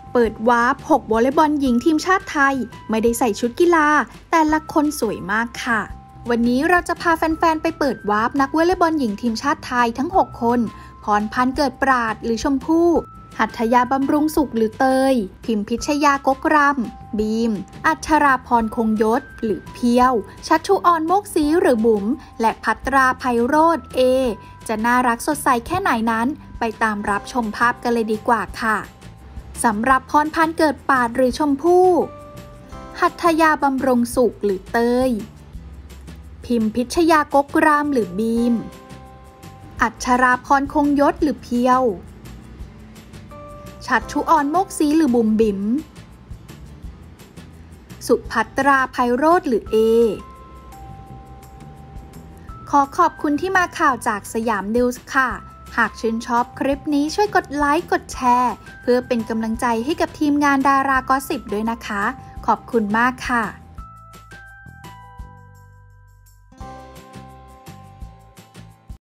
เปิดวาร์ป6วอลเลย์บอลหญิงทีมชาติไทยไม่ได้ใส่ชุดกีฬาแต่ละคนสวยมากค่ะวันนี้เราจะพาแฟนๆไปเปิดวาร์ปนักวอลเลย์บอลหญิงทีมชาติไทยทั้ง6คนพรพันธ์เกิดปราดหรือชมพู่หัตถยาบำรุงสุขหรือเตยพิมพิชยากกรำบีมอัชราพรคงยศหรือเพียวชัชชุออนโมกศรีหรือบุ๋มและภัตราไพโรจน์จะน่ารักสดใสแค่ไหนนั้นไปตามรับชมภาพกันเลยดีกว่าค่ะสำหรับพรพันธ์เกิดปราดหรือชมพู่หัตถยาบำรุงสุขหรือเตยพิมพิชยากกรำหรือบีมอัชราพรคงยศหรือเพียวชัชชุออนโมกศรีหรือบุ๋มบิ๋มสุภัตราไพโรจน์หรือขอขอบคุณที่มาข่าวจากสยามนิวส์ค่ะหากชื่นชอบคลิปนี้ช่วยกดไลค์กดแชร์เพื่อเป็นกำลังใจให้กับทีมงานดารากอสซิปด้วยนะคะขอบคุณมากค่ะ